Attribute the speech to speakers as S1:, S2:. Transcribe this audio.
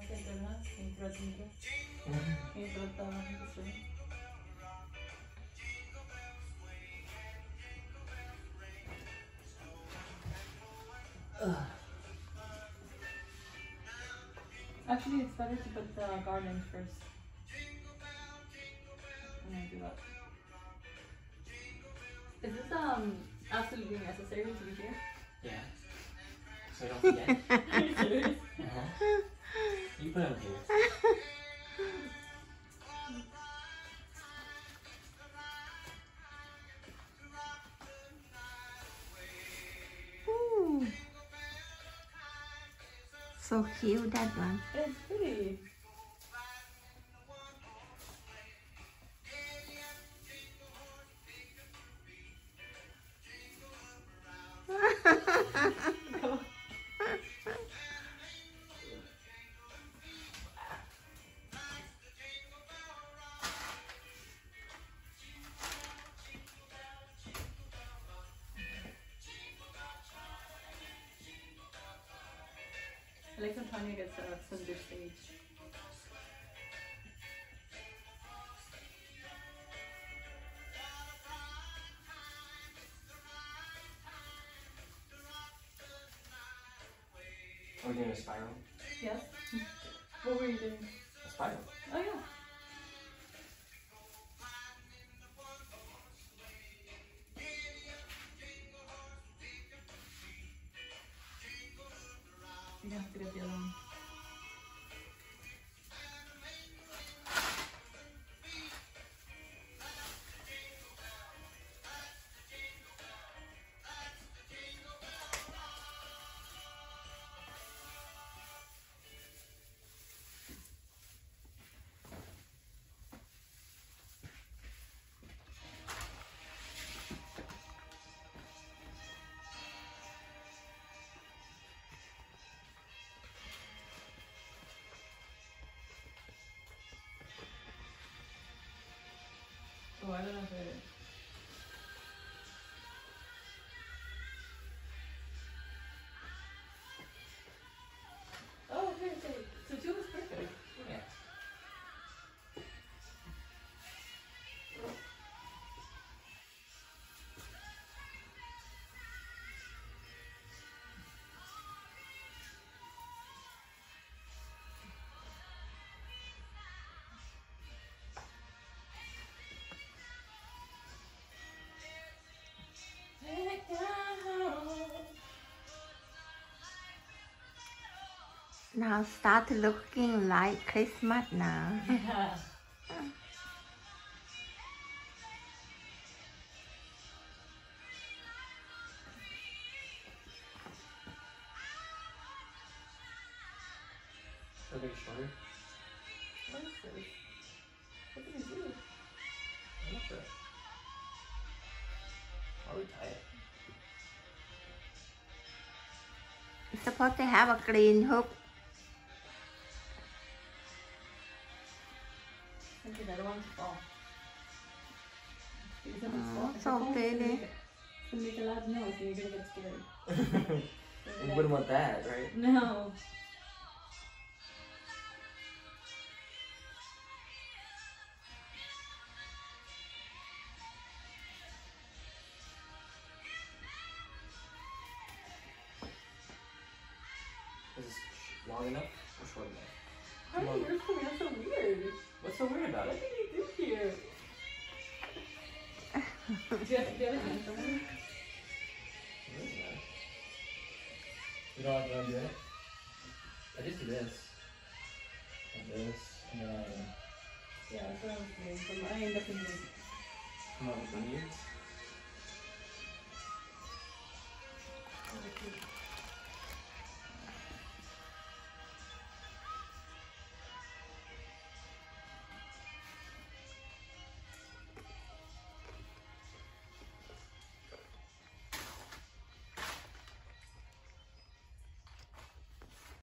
S1: Actually, it's better to put the garland first. I'm gonna do that. Is this absolutely necessary to be here?
S2: Yeah. So I don't forget.
S1: Are you serious?
S2: You put them here.
S3: Ooh. So cute, that one.
S1: It's pretty. I like when Tanya gets center stage.
S2: Are we doing a spiral?
S1: Yes? What were you doing?
S2: A spiral.
S1: Oh yeah. You have to get the other one. Oh, I don't know if it. Oh, okay, so two is perfect.
S2: Yeah.
S3: Now start looking like Christmas now.
S1: Yeah.
S2: Should I make it shorter?
S1: What is this? What did we do?
S2: I'm not sure. I'll retie it.
S3: It's supposed to have a green hook.
S1: I think I don't want it to fall.
S3: Oh, so pretty.
S1: It's gonna make a loud noise and you're gonna get scared.
S2: You wouldn't want that, right?
S1: No.
S2: Is this long enough or short enough?
S1: How are yours coming out so weird?
S2: What's so weird about
S1: What
S2: it?
S1: did you do here? Do you have to get it in somewhere?
S2: It doesn't matter. You don't have to undo it? I just do this. And this. And then
S1: Yeah, that's what I was doing. So I end up in the
S2: come up with the ears.